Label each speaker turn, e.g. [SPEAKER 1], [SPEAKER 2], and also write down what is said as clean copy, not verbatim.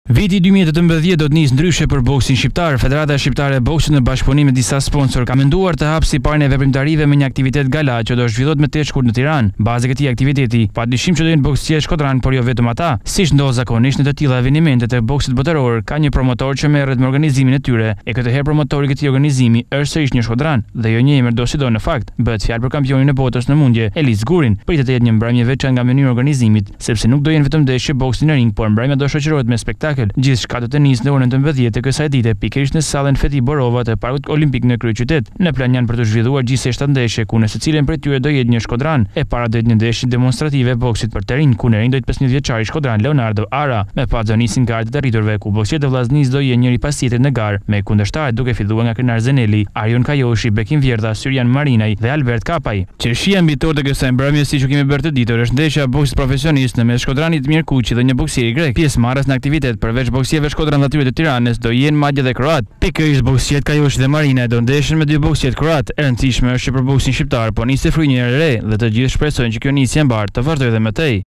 [SPEAKER 1] Viti 2018 do të nisë ndryshe për boksin shqiptar. Federata Shqiptare e Boksit në bashkëpunim me disa sponsor ka menduar të hapë sipërnë e veprimtarive me një aktivitet gala që do zhvillohet me tesh shkurt në Tiranë. Baza e këtij aktiviteti padyshim që do jenë boksierë shkodran, por jo vetëm ata. Siç ndodh zakonisht në të tilla evente të boksit botëror, ka një promotor që merret me organizimin e tyre. E këtë herë promotori i këtij organizimi është sërish një shkodran dhe jo një emër dosido në fakt. Bëhet fjalë për kampionin e botës në mundje, Elis Gurin. Pritet të jetë një mbrëmje veçantë nga mënyra e organizimit, sepse nuk do jenë vetëm ndeshje boksi në ring, por mbrëmja do shoqërohet me spektakël. Gjithçka do të nisë në orën 19 të kësaj dite, pikërisht në sallën Feti Borova të Parkut Olimpik në kryeqytet. Në plan janë për të zhvilluar gjithsej 7 ndeshje, ku në secilën prej tyre do jetë një shkodran. E para do jetë një ndeshje demonstrative boksit për terin, ku në ring do jetë 15 vjeçari shkodran Leonardo Ara, me pas do nisin gardet e rriturve, ku boksierët e vllaznisë do jenë njëri pas tjetrit në garë, me kundërshtarët duke filluar nga Krenar Zeneli, Arion Kajoshi, Bekim Vjerdha, Syrian Marinaj dhe Albert Kapaj. Qershia mbi tokë të kësaj mbrëmje, siç u kemi bërë të ditur, është ndeshja boksit profesionist në mes shkodranit Mir Kuqi dhe një boksier grek. Pjesëmarrës në aktivitet përveç boksierëve shkodran dhe atyre të Tiranës do jenë madje dhe kroat. Pikërisht boksierët Kajoshi dhe Marinaj do ndeshen me dy boksierët kroat. E rëndësishme është që për boksin shqiptar po nisë frynjë e re dhe të gjithë shpresojnë që kjo nisje e mbarë të vazhdojë edhe më tej.